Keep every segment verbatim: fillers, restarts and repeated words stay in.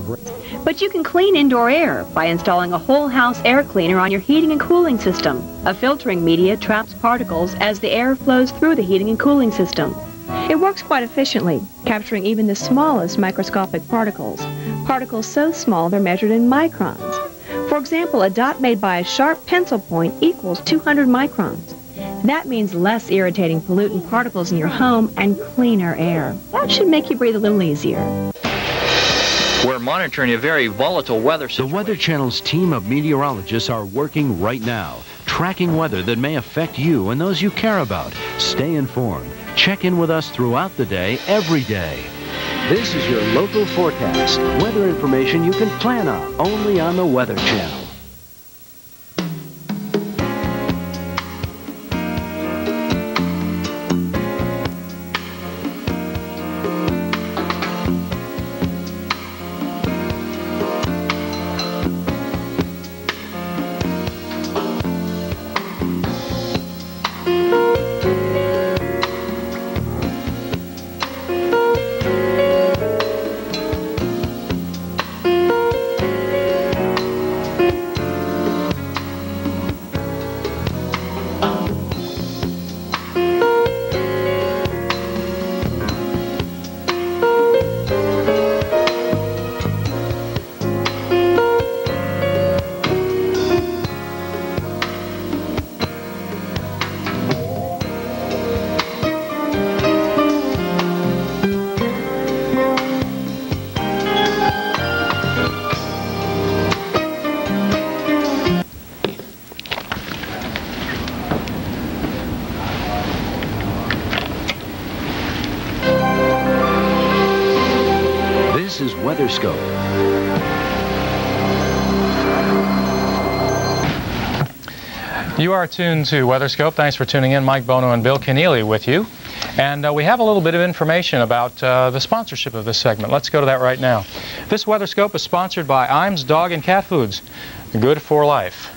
But you can clean indoor air by installing a whole house air cleaner on your heating and cooling system. A filtering media traps particles as the air flows through the heating and cooling system. It works quite efficiently, capturing even the smallest microscopic particles. Particles so small they're measured in microns. For example, a dot made by a sharp pencil point equals two hundred microns. That means less irritating pollutant particles in your home and cleaner air. That should make you breathe a little easier. We're monitoring a very volatile weather situation. The Weather Channel's team of meteorologists are working right now, tracking weather that may affect you and those you care about. Stay informed. Check in with us throughout the day, every day. This is your local forecast. Weather information you can plan on, only on the Weather Channel. This is WeatherScope. You are tuned to WeatherScope. Thanks for tuning in. Mike Bono and Bill Keneally with you. And uh, we have a little bit of information about uh, the sponsorship of this segment. Let's go to that right now. This WeatherScope is sponsored by Iams Dog and Cat Foods. Good for life.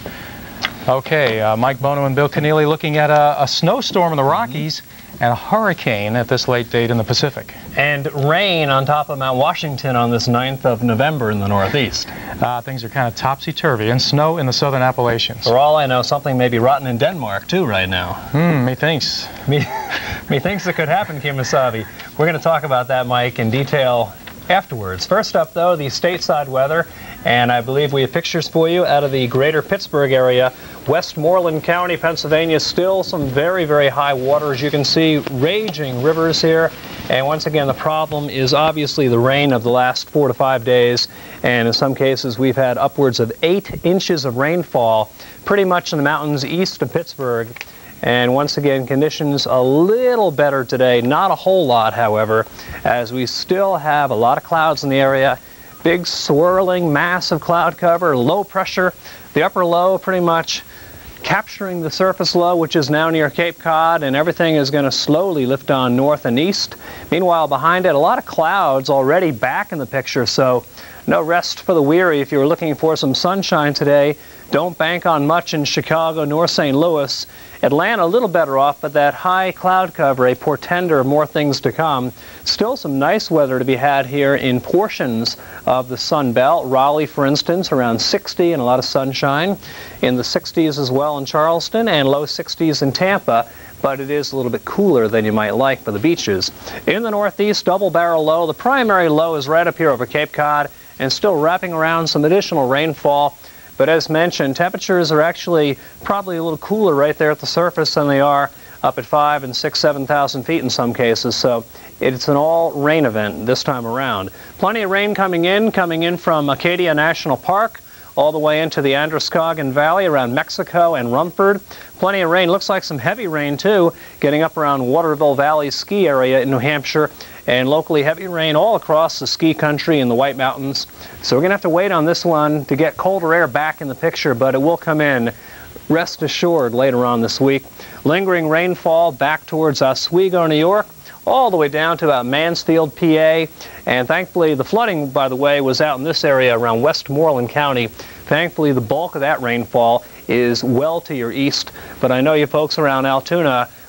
Okay, uh, Mike Bono and Bill Keneally looking at a, a snowstorm in the Rockies and a hurricane at this late date in the Pacific. And rain on top of Mount Washington on this ninth of November in the Northeast. Uh, things are kind of topsy-turvy, and snow in the southern Appalachians. For all I know, something may be rotten in Denmark, too, right now. Hmm, methinks. Me, methinks it could happen, Kemosabe. We're going to talk about that, Mike, in detail afterwards. First up, though, the stateside weather, and I believe we have pictures for you out of the greater Pittsburgh area. Westmoreland County, Pennsylvania, still some very, very high water. As you can see, raging rivers here. And once again, the problem is obviously the rain of the last four to five days. And in some cases, we've had upwards of eight inches of rainfall, pretty much in the mountains east of Pittsburgh. And once again, conditions a little better today. Not a whole lot, however, as we still have a lot of clouds in the area. Big swirling mass of cloud cover, low pressure. The upper low pretty much capturing the surface low, which is now near Cape Cod, and everything is going to slowly lift on north and east. Meanwhile, behind it, a lot of clouds already back in the picture, so no rest for the weary. If you were looking for some sunshine today, don't bank on much in Chicago nor Saint Louis. Atlanta a little better off, but that high cloud cover, a portender of more things to come. Still some nice weather to be had here in portions of the Sun Belt. Raleigh, for instance, around sixty and a lot of sunshine. In the sixties as well in Charleston, and low sixties in Tampa. But it is a little bit cooler than you might like for the beaches. In the Northeast, double barrel low. The primary low is right up here over Cape Cod, and still wrapping around some additional rainfall. But as mentioned, temperatures are actually probably a little cooler right there at the surface than they are up at five and six, seven thousand feet in some cases. So it's an all rain event this time around. Plenty of rain coming in, coming in from Acadia National Park all the way into the Androscoggin Valley around Mexico and Rumford. Plenty of rain. Looks like some heavy rain too, getting up around Waterville Valley ski area in New Hampshire. And locally heavy rain all across the ski country in the White Mountains. So we're going to have to wait on this one to get colder air back in the picture, but it will come in, rest assured, later on this week. Lingering rainfall back towards Oswego, New York, all the way down to about Mansfield, P A. And thankfully, the flooding, by the way, was out in this area around Westmoreland County. Thankfully, the bulk of that rainfall is well to your east. But I know you folks around Altoona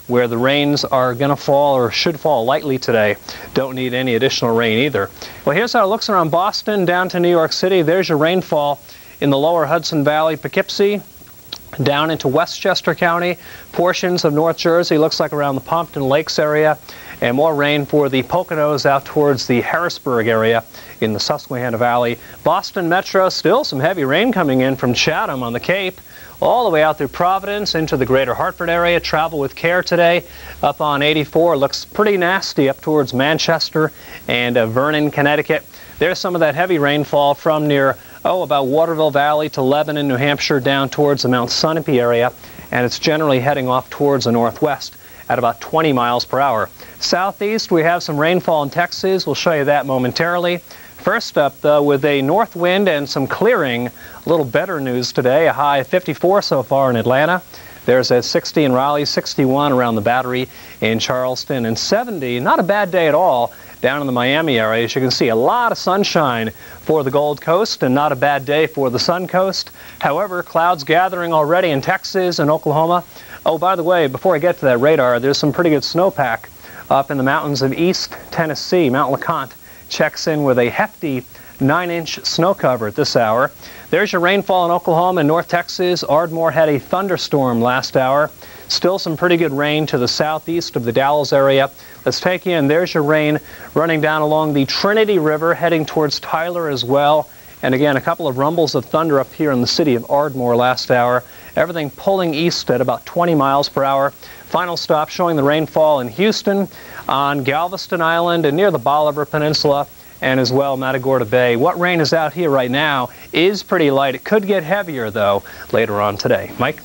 where the rains are going to fall or should fall lightly today. Don't need any additional rain either. Well, here's how it looks around Boston down to New York City. There's your rainfall in the lower Hudson Valley, Poughkeepsie, down into Westchester County, portions of North Jersey, looks like around the Pompton Lakes area, and more rain for the Poconos out towards the Harrisburg area in the Susquehanna Valley. Boston Metro, still some heavy rain coming in from Chatham on the Cape, all the way out through Providence into the greater Hartford area. Travel with care today. Up on eighty-four, looks pretty nasty up towards Manchester and uh, Vernon, Connecticut. There's some of that heavy rainfall from near, oh, about Waterville Valley to Lebanon, New Hampshire, down towards the Mount Sunapee area, and it's generally heading off towards the northwest at about twenty miles per hour. Southeast, we have some rainfall in Texas. We'll show you that momentarily. First up, though, with a north wind and some clearing, a little better news today. A high of fifty-four so far in Atlanta. There's a sixty in Raleigh, sixty-one around the Battery in Charleston, and seventy, not a bad day at all, down in the Miami area. As you can see, a lot of sunshine for the Gold Coast and not a bad day for the Sun Coast. However, clouds gathering already in Texas and Oklahoma. Oh, by the way, before I get to that radar, there's some pretty good snowpack up in the mountains of East Tennessee. Mount LeConte checks in with a hefty nine inch snow cover at this hour. There's your rainfall in Oklahoma and North Texas. Ardmore had a thunderstorm last hour. Still some pretty good rain to the southeast of the Dalles area. Let's take you in. There's your rain running down along the Trinity River, heading towards Tyler as well. And again, a couple of rumbles of thunder up here in the city of Ardmore last hour. Everything pulling east at about twenty miles per hour. Final stop showing the rainfall in Houston, on Galveston Island, and near the Bolivar Peninsula, and as well Matagorda Bay. What rain is out here right now is pretty light. It could get heavier, though, later on today. Mike?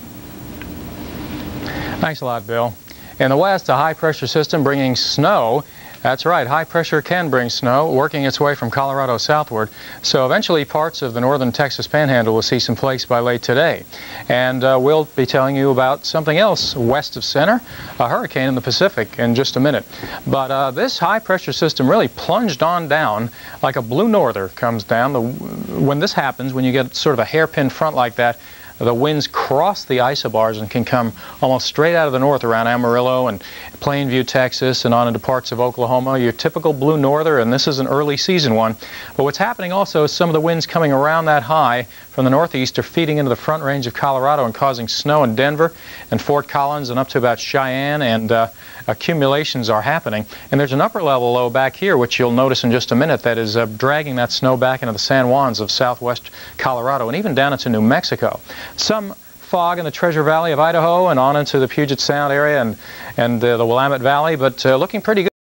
Thanks a lot, Bill. In the west, a high-pressure system bringing snow. That's right, high pressure can bring snow, working its way from Colorado southward. So eventually parts of the northern Texas Panhandle will see some flakes by late today. And uh, we'll be telling you about something else west of center, a hurricane in the Pacific, in just a minute. But uh, this high pressure system really plunged on down like a blue norther comes down. The, when this happens, when you get sort of a hairpin front like that, the winds cross the isobars and can come almost straight out of the north around Amarillo and Plainview, Texas, and on into parts of Oklahoma. Your typical blue norther, and this is an early season one. But what's happening also is some of the winds coming around that high from the northeast are feeding into the front range of Colorado and causing snow in Denver and Fort Collins and up to about Cheyenne, and uh, accumulations are happening. And there's an upper level low back here, which you'll notice in just a minute, that is uh, dragging that snow back into the San Juans of southwest Colorado and even down into New Mexico. Some fog in the Treasure Valley of Idaho and on into the Puget Sound area and, and uh, the Willamette Valley, but uh, looking pretty good.